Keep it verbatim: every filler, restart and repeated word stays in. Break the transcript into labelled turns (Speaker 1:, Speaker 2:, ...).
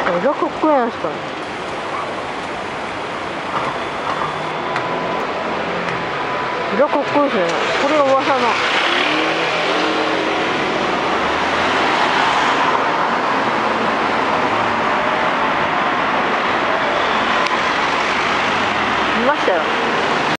Speaker 1: 色かっこいいなんですかね。色かっこいいですね。これが噂の。見ましたよ。